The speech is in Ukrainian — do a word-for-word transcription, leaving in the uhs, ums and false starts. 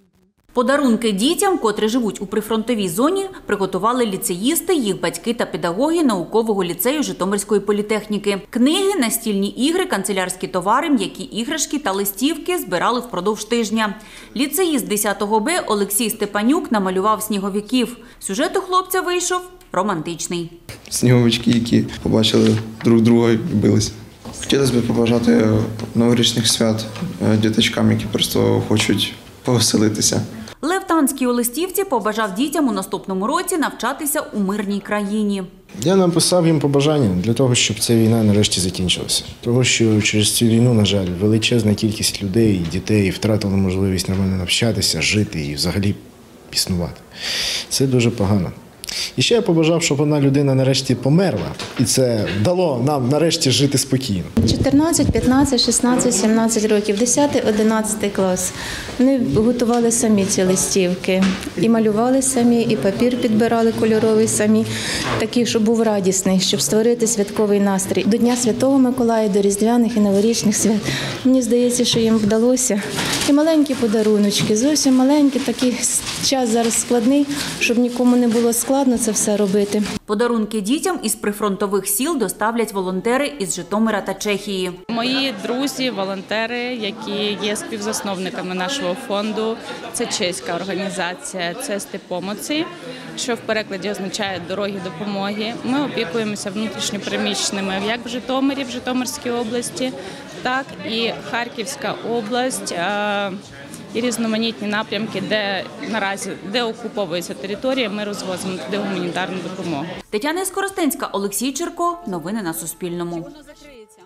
Подарунки дітям, котрі живуть у прифронтовій зоні, приготували ліцеїсти, їх батьки та педагоги наукового ліцею Житомирської політехніки. Книги, настільні ігри, канцелярські товари, м'які іграшки та листівки збирали впродовж тижня. Ліцеїст десятого Б Олексій Степанюк намалював сніговиків. Сюжет у хлопця вийшов романтичний. Сніговички, які побачили друг друга і билися. Хотілося б побажати новорічних свят діточкам, які просто хочуть повеселитися. Лев Танський у листівці побажав дітям у наступному році навчатися у мирній країні. Я написав їм побажання для того, щоб ця війна нарешті закінчилася. Тому що через цю війну, на жаль, величезна кількість людей, дітей втратили можливість нормально навчатися, жити і взагалі існувати. Це дуже погано. І ще я побажав, щоб одна людина нарешті померла. І це дало нам нарешті жити спокійно. чотирнадцять, п'ятнадцять, шістнадцять, сімнадцять років, десятий, одинадцятий клас. Вони готували самі ці листівки. І малювали самі, і папір підбирали кольоровий самі. Такий, щоб був радісний, щоб створити святковий настрій. До Дня Святого Миколая, до Різдвяних і Новорічних свят. Мені здається, що їм вдалося. І маленькі подаруночки, зовсім маленькі, такий час зараз складний, щоб нікому не було складно це все робити. Подарунки дітям із прифронтових сіл доставлять волонтери із Житомира та Чехії. Мої друзі, волонтери, які є співзасновниками нашого фонду, це чеська організація, це «Степомоці», що в перекладі означає «дороги допомоги». Ми опікуємося внутрішньопереміщеними як в Житомирі, в Житомирській області, так і Харківська область і різноманітні напрямки, де наразі де окуповується територія, ми розвозимо туди гуманітарну допомогу. Тетяна Скоростенська, Олексій Черко. Новини на Суспільному.